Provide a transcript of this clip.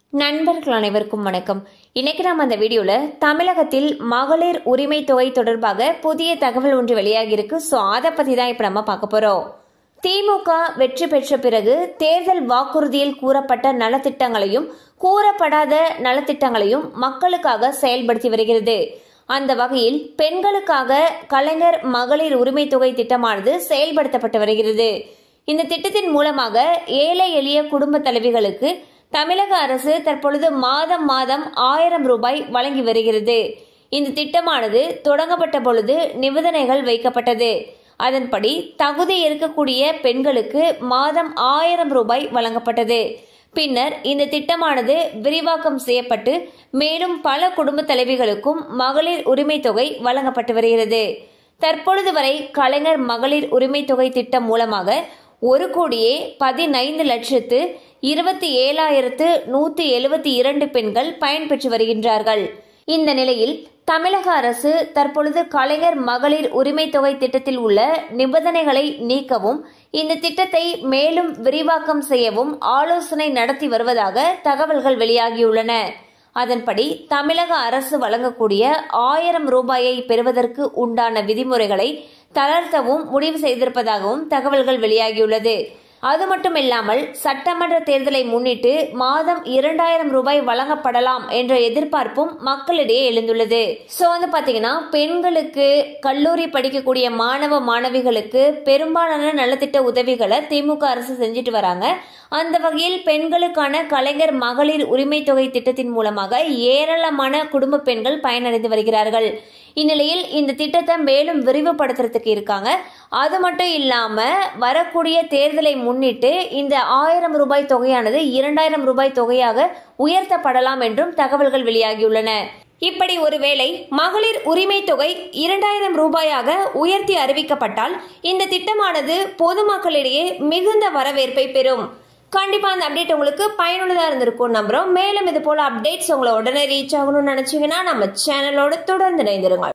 நண்பர்கள் அனைவருக்கும் வணக்கம். இன்னைக்கு நாம அந்த வீடியோல தமிழகத்தில் மகளிர் உரிமை தொகை தொடர்பாக புதிய தகவல் ஒன்று வெளியாகி இருக்கு. சோ அதை பத்தி தான் இப்ப நம்ம பார்க்க போறோம். திமுக வெற்றி பெற்ற பிறகு தேர்தல் வாக்குறுதியில் கூறப்பட்ட நலத்திட்டங்களையும் கூறப்படாத நலத்திட்டங்களையும் மக்களுக்காக செயல்படுத்தி வருகிறது. அந்த வகையில் பெண்களுக்காக கலைஞர் மகளிர் உரிமை தொகை திட்டமானது செயல்படுத்தப்பட்டு வருகிறது. இந்த திட்டத்தின் மூலமாக ஏழை எளிய குடும்ப தலைவிகளுக்கு தமிழக அரசு தற்பொழுது மாதம் 1000 ரூபாய் வழங்கி வருகிறது. இந்த திட்டமானது தொடங்கப்பட்ட பொழுது நிபந்தனைகள் வைக்கப்பட்டது. அதன்படி தகுதி இருக்கக்கூடிய பெண்களுக்கு மாதம் 1000 ரூபாய் வழங்கப்பட்டது. பின்னர் இந்த திட்டமானது விரிவாக்கம் செய்யப்பட்டு மேலும் பல குடும்ப தலைவிகளுக்கும் மகளிர் உரிமை தொகை வழங்கப்பட்டு வருகிறது. தற்பொழுது வரை கலைஞர் மகளிர் உரிமை தொகை திட்டம் மூலமாக 1,15,27,172 பெண்கள் பயன்பெற்று வருகின்றார்கள். இந்த நிலையில் தமிழக அரசு தற்பொழுது கலைஞர் மகளிர் உரிமை தொகை திட்டத்தில் உள்ள நிபந்தனைகளை நீக்கவும் இந்த திட்டத்தை மேலும் விரிவாக்கம் செய்யவும் ஆலோசனை நடத்தி வருவதாக தகவல்கள் வெளியாகியுள்ளன. அதன்படி தமிழக அரசு வழங்கக்கூடிய 1000 ரூபாயை பெறுவதற்கு உண்டான விதிமுறைகளை தளர்த்தவும் முடிவு செய்திருப்பதாகவும் தகவல்கள் வெளியாகியுள்ளது. அது மட்டுமில்லாமல் சட்டமன்ற தேர்தலை முன்னிட்டு மாதம் 2000 ரூபாய் வழங்கப்படலாம் என்ற எதிர்பார்ப்பும் மக்களிடையே எழுந்துள்ளது. சோ பாத்தீங்கன்னா பெண்களுக்கு கல்லூரி படிக்கக்கூடிய மாணவ மாணவிகளுக்கு பெரும்பாலான நலத்திட்ட உதவிகளை திமுக அரசு செஞ்சுட்டு வராங்க. அந்த வகையில் பெண்களுக்கான கலைஞர் மகளிர் உரிமை தொகை திட்டத்தின் மூலமாக ஏராளமான குடும்ப பெண்கள் பயனடைந்து வருகிறார்கள். இந்நிலையில் இந்த திட்டத்தை மேலும் விரிவுபடுத்துறதுக்கு இருக்காங்க. அது மட்டும் இல்லாம வரக்கூடிய தேர்தலை முன்னிட்டு இந்த 1000 ரூபாய் தொகையானது 2000 ரூபாய் தொகையாக உயர்த்தப்படலாம் என்றும் தகவல்கள் வெளியாகியுள்ளன. இப்படி ஒருவேளை மகளிர் உரிமை தொகை 2000 ரூபாயாக உயர்த்தி அறிவிக்கப்பட்டால் இந்த திட்டமானது பொதுமக்களிடையே மிகுந்த வரவேற்பை பெறும். கண்டிப்பா அந்த அப்டேட் உங்களுக்கு பயனுள்ளதா இருந்திருக்கும் நம்புறோம். மேலும் இது போல அப்டேட்ஸ் உங்களை உடனே ரீச் ஆகணும்னு நினைச்சீங்கன்னா நம்ம சேனலோட தொடர்ந்து இணைந்திருங்க.